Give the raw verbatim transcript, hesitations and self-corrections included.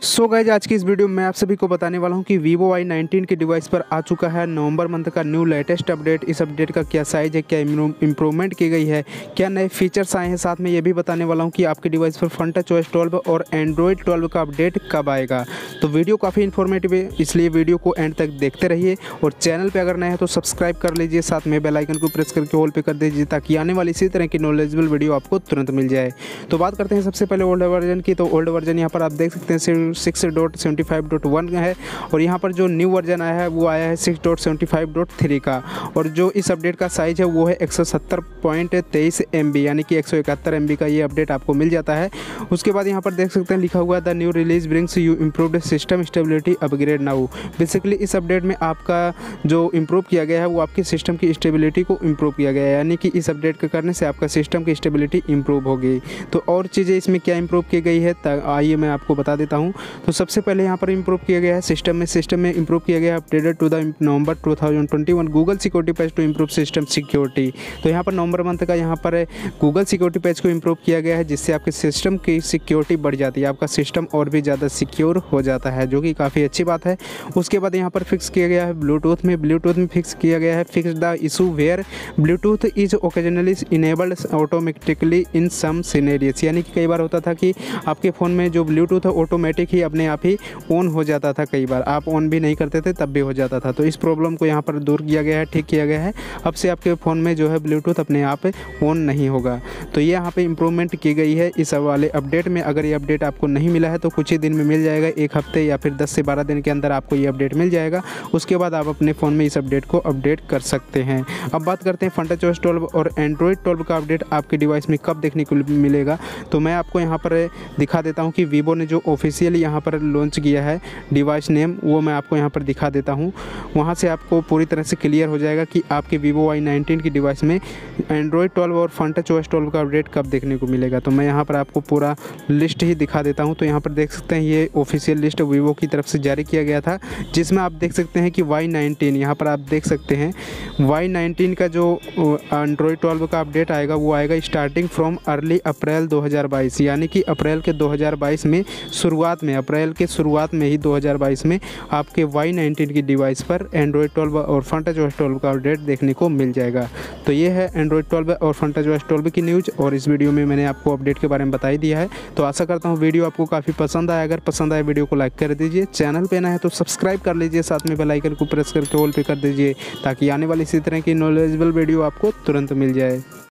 So guys आज की इस वीडियो में मैं आप सभी को बताने वाला हूं कि Vivo वाई नाइनटीन के डिवाइस पर आ चुका है नवंबर मंथ का न्यू लेटेस्ट अपडेट। इस अपडेट का क्या साइज है, क्या इंप्रूवमेंट की गई है, क्या नए फीचर्स आए हैं, साथ में ये भी बताने वाला हूं कि आपके डिवाइस पर फ्रंट ओएस ट्वेल्व और एंड्रॉयड ट्वेल्व का अपडेट कब आएगा। तो वीडियो काफ़ी इन्फॉर्मेटिव है, इसलिए वीडियो को एंड तक देखते रहिए और चैनल पर अगर नए हैं तो सब्सक्राइब कर लीजिए, साथ में बेल आइकन को प्रेस करके ऑल पे कर दीजिए ताकि आने वाली इसी तरह की नॉलेजेबल वीडियो आपको तुरंत मिल जाए। तो बात करते हैं सबसे पहले ओल्ड वर्जन की। तो ओल्ड वर्जन यहाँ पर आप देख सकते हैं six dot seventy five dot one है और यहाँ पर जो न्यू वर्जन आया है वो आया है six dot seventy five dot three का। और जो इस अपडेट का साइज़ है वो है एक सौ सत्तर पॉइंट तेईस एम बी यानी कि एक सौ इकहत्तर एम बी का ये अपडेट आपको मिल जाता है। उसके बाद यहाँ पर देख सकते हैं लिखा हुआ है the new release brings you improved system stability upgrade now. Basically इस अपडेट में आपका जो इम्प्रूव किया गया है वो आपके सिस्टम की स्टेबिलिटी को इम्प्रूव किया गया है, यानी कि इस अपडेट के करने से आपका सिस्टम की स्टेबिलिटी इम्प्रूव होगी। तो और चीज़ें इसमें क्या इम्प्रूव की गई है आइए मैं आपको बता देता हूँ। तो सबसे पहले यहाँ पर इम्प्रूव किया गया है सिस्टम में सिस्टम में इम्प्रूव किया गया है updated to the November two thousand twenty one Google security patch to improve system security. तो यहाँ पर नवंबर मंथ का यहाँ पर गूगल सिक्योरिटी पैच को इम्प्रूव किया गया है जिससे आपके सिस्टम की सिक्योरिटी बढ़ जाती है, आपका सिस्टम और भी ज़्यादा सिक्योर हो जाता है, जो कि काफ़ी अच्छी बात है। उसके बाद यहाँ पर फिक्स किया गया है ब्लूटूथ में ब्लूटूथ में फिक्स किया गया है fix the issue where Bluetooth is occasionally enabled automatically in some scenarios, यानी कि कई बार होता था कि आपके फ़ोन में जो ब्लूटूथ है ऑटोमेटिक ही अपने आप ही ऑन हो जाता था, कई बार आप ऑन भी नहीं करते थे तब भी हो जाता था। तो इस प्रॉब्लम को यहाँ पर दूर किया गया है, ठीक किया गया है। अब से आपके फ़ोन में जो है ब्लूटूथ अपने आप ऑन नहीं होगा। तो ये यहाँ पे इम्प्रूवमेंट की गई है इस वाले अपडेट में। अगर ये अपडेट आपको नहीं मिला है तो कुछ ही दिन में मिल जाएगा, एक हफ्ते या फिर दस से बारह दिन के अंदर आपको ये अपडेट मिल जाएगा। उसके बाद आप अपने फ़ोन में इस अपडेट को अपडेट कर सकते हैं। अब बात करते हैं फ्रंट ओएस ट्वेल्व और एंड्रॉयड ट्वेल्व का अपडेट आपके डिवाइस में कब देखने को मिलेगा। तो मैं आपको यहाँ पर दिखा देता हूँ कि वीवो ने जो ऑफिशियली यहाँ पर लॉन्च किया है डिवाइस नेम वो मैं आपको यहाँ पर दिखा देता हूँ। वहाँ से आपको पूरी तरह से क्लियर हो जाएगा कि आपके Vivo वाई नाइनटीन की डिवाइस में एंड्रॉयड ट्वेल्व और फ्रंट ओएस ट्वेल्व का अपडेट कब देखने को मिलेगा। तो मैं यहाँ पर आपको पूरा लिस्ट ही दिखा देता हूँ। तो यहाँ पर देख सकते हैं ये ऑफिशियल लिस्ट Vivo की तरफ से जारी किया गया था, जिसमें आप देख सकते हैं कि वाई नाइनटीन यहाँ पर आप देख सकते हैं वाई नाइनटीन का जो एंड्रॉयड ट्वेल्व का अपडेट आएगा वो आएगा स्टार्टिंग फ्रॉम अर्ली अप्रैल दो हज़ार बाईस, यानी कि अप्रैल के दो हज़ार बाईस में शुरुआत में अप्रैल के शुरुआत में ही दो हज़ार बाईस में आपके वाई नाइनटीन की डिवाइस पर एंड्रॉयड ट्वेल्व और फ्रंट ओएस ट्वेल्व का अपडेट देखने को मिल जाएगा। तो ये है एंड्रॉयड ट्वेल्व और फ्रंट ओएस ट्वेल्व की न्यूज़ और इस वीडियो में मैंने आपको अपडेट के बारे में बता ही दिया है। तो आशा करता हूँ वीडियो आपको काफ़ी पसंद आया। अगर पसंद आए वीडियो को लाइक कर दीजिए, चैनल पे नया है तो सब्सक्राइब कर लीजिए, साथ में बेल आइकन को प्रेस करके ऑल पे कर दीजिए ताकि आने वाली इसी तरह की नॉलेजेबल वीडियो आपको तुरंत मिल जाए।